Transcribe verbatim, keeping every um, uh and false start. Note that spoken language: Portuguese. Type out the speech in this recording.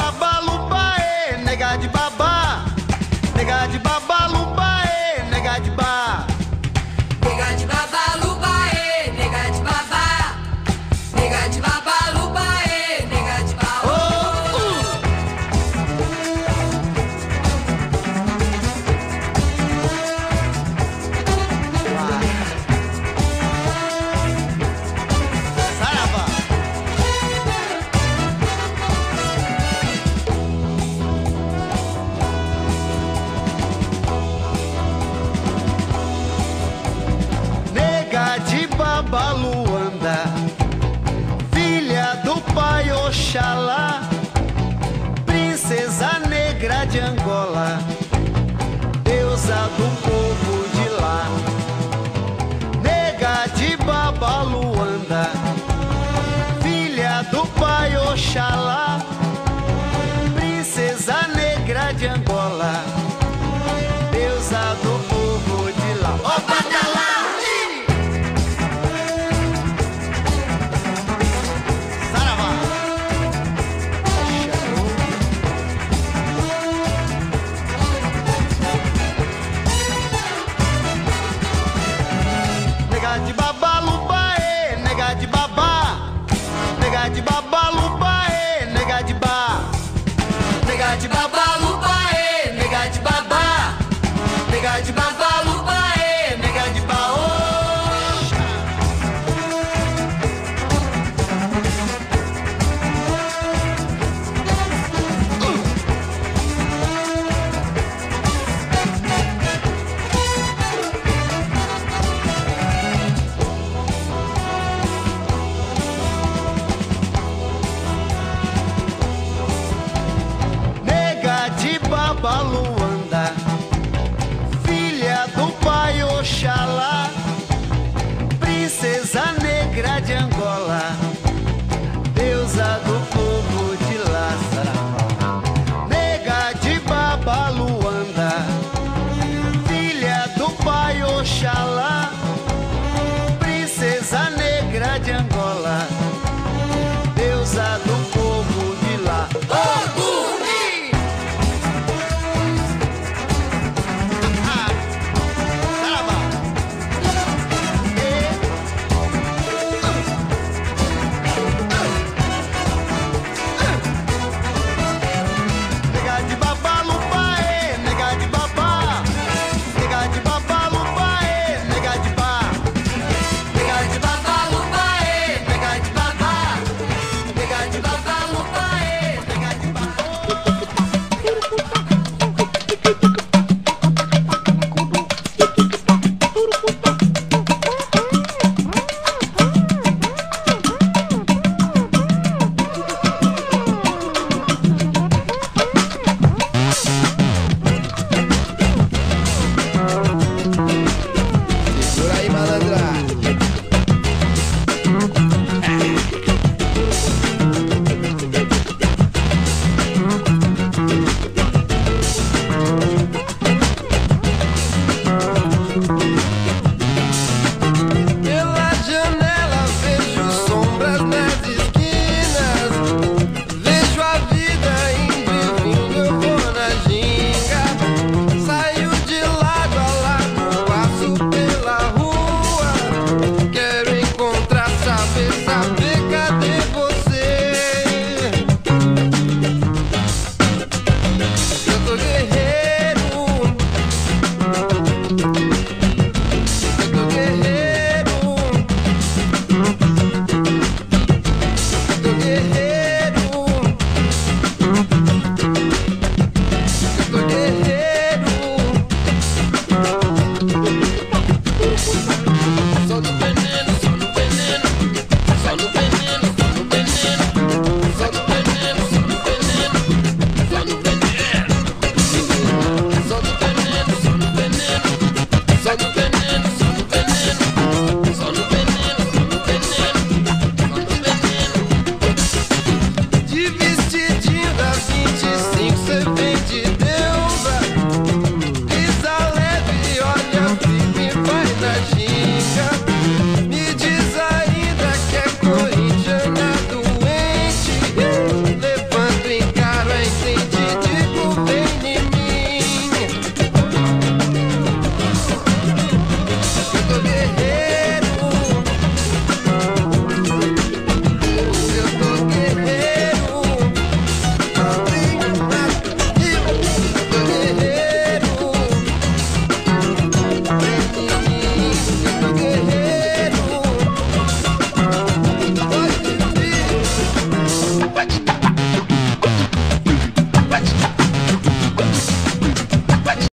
babaluba, ê, nega de babá. Nega de babaluba, ê, nega de ba. Nega de babaluba, ê, nega de babá. Nega de babaluba, ê, nega de ba. Oh, uh. Saravá. Nega de Babaluanda, filha do pai Oxalá, princesa negra de Angola, deusa do povo de lá. Nega de Babaluanda, filha do pai Oxalá, princesa negra de Angola, deusa do povo de lá. Ó, Batalá! Saravá! Nega de babaluba, ê, nega de babá. Nega de babaluba, ê, nega de ba. Nega de babaluba, ê, nega de babá. Nega de babaluba, ê, nega de ba. Oxa. Nega de babalu